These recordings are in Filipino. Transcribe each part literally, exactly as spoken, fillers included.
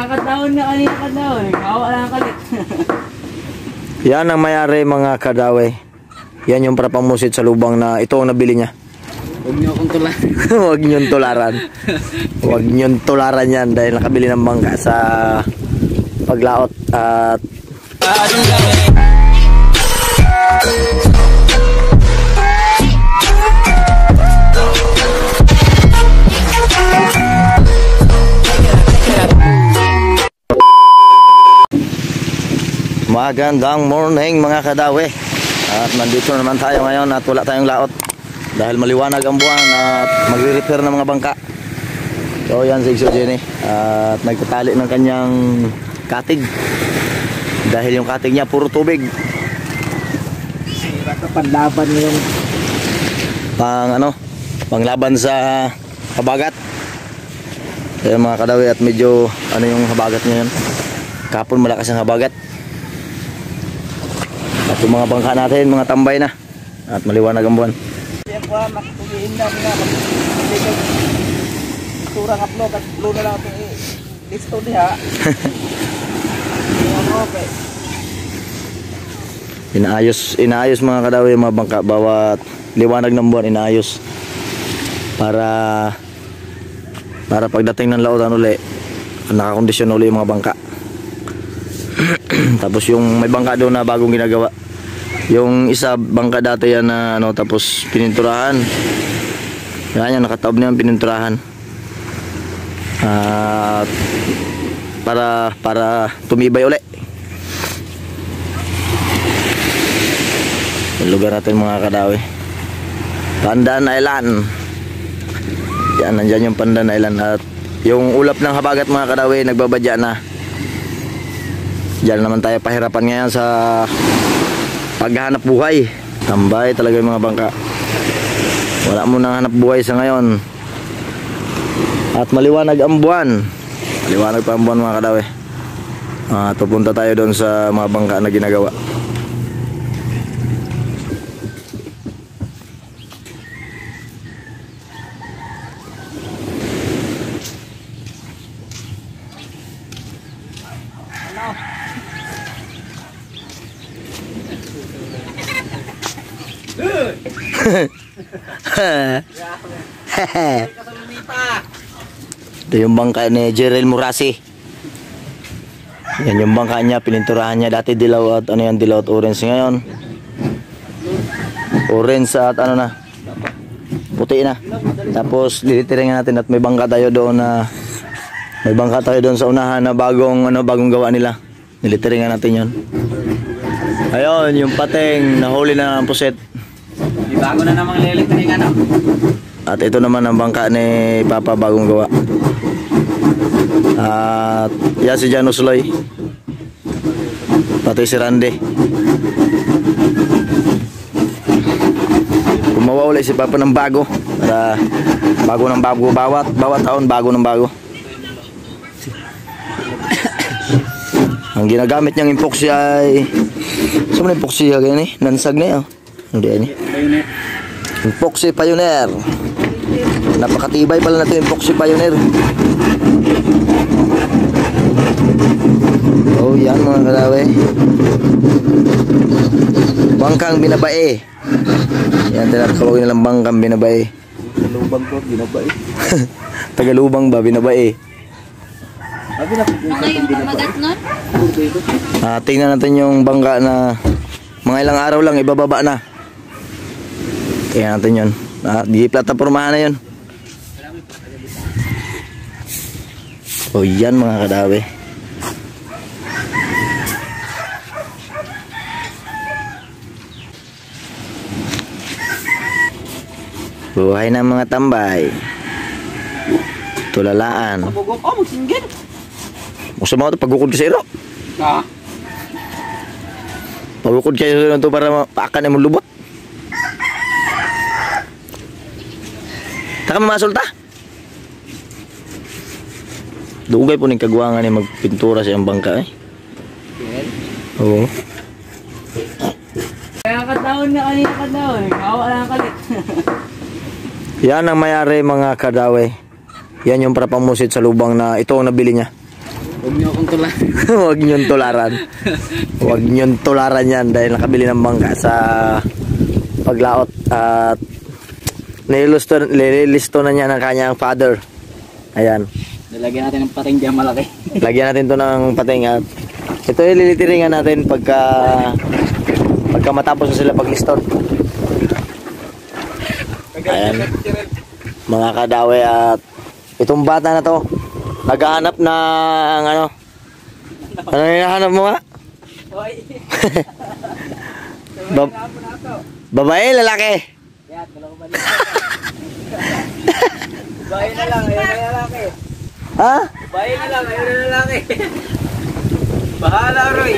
Nakakataon na kanina ka daw eh. Kawa lang kalit. Yan ang mayari mga kadawe. Yan yung para pamusit sa lubang na ito ang nabili niya. Huwag niyo akong tularan. Huwag niyong tularan. Huwag niyong tularan yan dahil nakabili ng bangka sa paglaot at magandang morning mga kadawe. At nandito naman tayo ngayon at wala tayong laot dahil maliwanag ang buwan at magre-repair ng mga bangka. So yan si Exo Jenny at nagtatali ng kanyang katig dahil yung katig niya puro tubig. Panlaban mo yung Pang ano, panglaban sa habagat. Kaya mga kadawe at medyo ano yung habagat niya yun. Kapon malakas ang habagat. At yung mga bangka natin, mga tambay na. At maliwanag ang buwan. Yan po, makatuliin na mga turang upload at upload na lang ito eh. Listo niya. Okay. Inaayos, inaayos mga kadawe yung mga bangka. Bawat liwanag ng buwan, inaayos. Para para pagdating ng lautan uli, nakakondisyon uli yung mga bangka. Tapos yung may bangka doon na bagong ginagawa. Yung isa bangka dati yan na ano, tapos pininturahan. Yan yan, nakataob na yan, pininturahan. At uh, para para tumibay uli. Yung lugar natin mga kadawe, Pandan Island. Yan, nandyan yung Pandan Island. At yung ulap ng habagat mga kadawe, nagbabadya na. Diyan naman tayo pahirapan ngayon sa paghahanap buhay. Tambay talaga yung mga bangka. Wala mo nang hanap buhay sa ngayon. At maliwanag ang buwan. Maliwanag pa ang buwan mga kadawe. At pupunta tayo doon sa mga bangka na ginagawa. Ito yung bangka ni Jerel Murasi. Yan yung bangka niya, pininturahan niya dati dilaw at ano yan, dilaw at orange. Ngayon orange at ano na, puti na. Tapos lilitirin natin at may bangka tayo doon na may bangka tayo doon sa unahan na bagong ano, bagong gawa nila. Nilitirin natin yon. Ayun, yung pating nahuli na ng puset. Di bago na namang lilitirin ano. At ito naman ang bangka ni Papa, bagong gawa. At yan si Jan Usloy, pati si Randy. Gumawa ulit si Papa ng bago, para bago ng bago, bawat bawat taon bago ng bago. Ang ginagamit niyang epoxy ay saan mo na epoxy ya gani? Nansag na yun. Hindi yan eh. Epoxy Pioneer. Napakatibay pala na ito, Epoxy Pioneer. Oh yan mga kadawe, bangkang binabae. Yan, tinatawagin nilang bangkang binabae. Tagalubang ko, binabae. Tagalubang ba, binabae. Mga yung pamagat nun? Ah, tingnan natin yung bangka na mga ilang araw lang ibababa na. Tingnan natin yun. Ah, di platapormahan na yun. O yan mga kadawe. Buhay ng mga tambay. Tulalaan. Mabugok, oh magsinggin. Gusto mo ito, pagukod ka sa iro. Ah. Pagukod ka sa iro ito para paakan na mong lubot. Taka mamasul ta. Dugay po ng kagwangan ni magpintura sa iyang bangka eh. Oo. Kaya kataon na kanina ka daw eh. Kawa lang kalit. Yan ang mayari mga kadawe. Yan yung para pamusit sa lubang na ito ang nabili niya. Huwag niyo akong tulan. Huwag niyong tularan. Huwag niyong tularan yan dahil nakabili ng bangka sa paglaot at nilisto, nililisto na niya ng kanyang father. Ayan. Nilagyan natin ng pating diyan malaki. Lagyan natin to ng pating at ito yung lilitiringan natin pagka pagka matapos na sila pagliston. Ayan. Mga kadawe at itong bata na to naghahanap ng ano? Ano hinahanap mo nga? Bab babae, lalaki? Yan, dalawa ba babae na lang, ayaw na lalaki. Ha? Babae na lang, ayaw na lalaki. Bahala, Roy.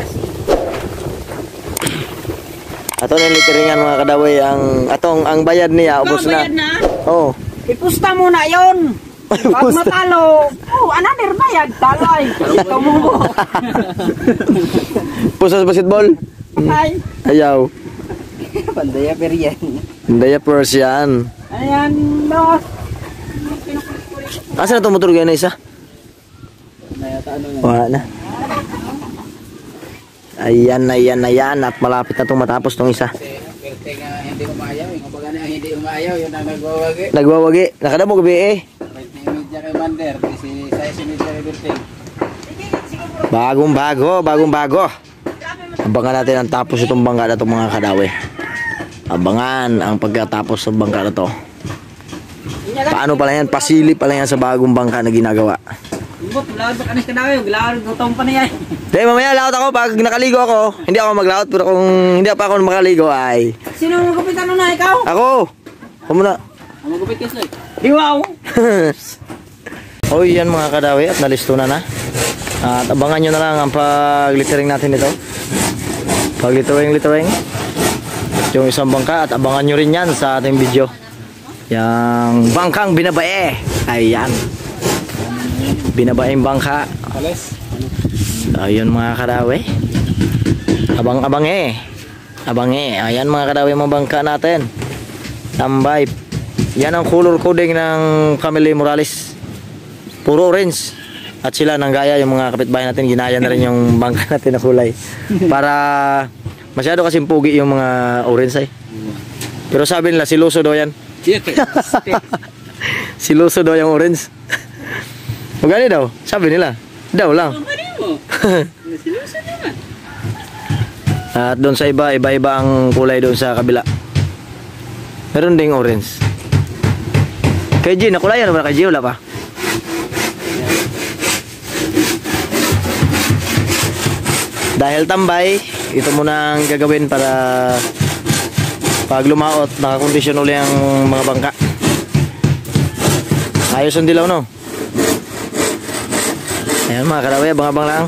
Ato na litiringan mga kadaway ang atong ang bayad niya ubos na. Bayad na? Oo. Ipusta mo na yon. Pag matalo, oh, another bayad, talo ay. Ito mo mo. Pusa sa basketball? Ay, Ayaw. Pandaya periyan. Hindi ya Persian. ayan, boss. Asa na tumutur na isa? Nayata ano na. Wala na. Ayan, ayan, ayan. At malapit na itong matapos itong isa. Pwerte nga hindi umayaw. Yung kumbaga na ang hindi umayaw, yun ang nagwawagi. Nagwawagi. Nakadamo gabi eh. Pwerte ni Media kay Mander, si Saya si Media kay Berting. Bagong bago, bagong bago. Abangan natin ang tapos itong bangka na itong mga kadawe. Abangan ang pagkatapos ng bangka na to. Paano pala yan? Pasili pala yan sa bagong bangka na ginagawa. Bot, lahat ba kanis ka na kayo? Gilawad, gutong pa niya. Dahil mamaya laot ako pag nakaligo ako. Hindi ako maglaot pero kung hindi pa ako makaligo ay Sino ang kapitan na ikaw? ako. Ako muna. Ang magupit kasi. Iwaw. O yan mga kadawe at nalisto na na. At abangan nyo na lang ang paglitering natin ito. Paglitering-litering yung isang bangka at abangan nyo rin yan sa ating video. Yang bangkang binabae. Ayan. Binabaeng bangka. Alas. Ayun mga kadawe. Abang-abang eh. Abang eh. Ayan mga kadawe mga bangka natin. Tambay. Yan ang color coding ng Family Morales. Puro orange. At sila nang gaya yung mga kapitbahay natin. Ginaya na rin yung bangka natin na kulay. Para masyado kasing pugi yung mga orange ay. Pero sabi nila siluso daw yan. Siluso daw yung orange. Magani daw? Sabi nila. Daw lang. At doon sa iba, iba-iba ang kulay doon sa kabila. Meron ding orange. Kay G, nakulayan naman kay G, wala pa. Dahil tambay, ito muna ang gagawin para pag lumaot, nakakondisyon uli ang mga bangka. Ayos ang dilaw, no? Ayan mga kadawe, abang-abang lang.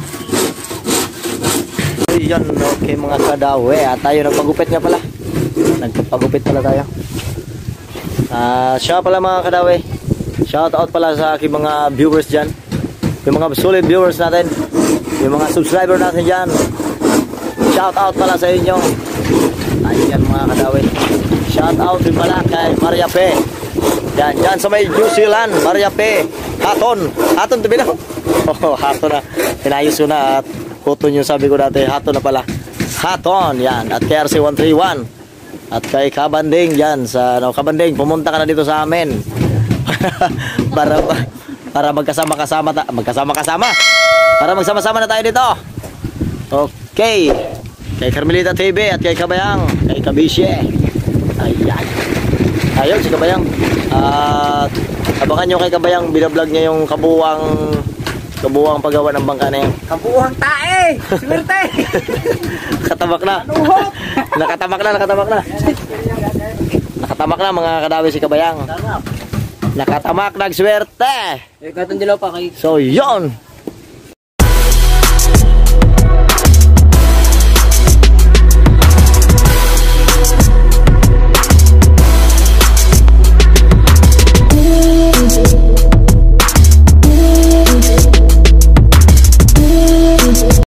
Ayan, okay mga kadawe. At tayo nagpagupit nga pala. Nagpagupit pala tayo. Uh, siya pala mga kadawe. Shout out pala sa aking mga viewers dyan. Yung mga solid viewers natin. Yung mga subscriber natin dyan. Shout out pala sa inyo. Ayan mga kadawe. Shout out din pala kay Maria P. Yan, dyan sa may New Zealand. Maria P. Haton. Haton to binaw. Oh, hato na. Pinayos ko na at kuton yung sabi ko dati. Hato na pala. Haton. Yan. At kay R C one three one. At kay Kabanding dyan. Sa, no, Kabanding, pumunta ka na dito sa amin. para para magkasama-kasama. Magkasama-kasama. Para magsama-sama na tayo dito. Okay. Kay Carmelita T V at kay Kabayang. Kay Kabisye. Ayan. Ayun si Kabayang. At abangan nyo kay Kabayang. Binablog niya yung kabuwang kabuwang paggawa ng bangka na yan. Kabuhang tae. Swerte. Nakatamak na. Nakatamak na, nakatamak na. Nakatamak na mga kadawi si Kabayang. Nakatamak, nagswerte. Eh, katong dilaw pa kay. So, yon.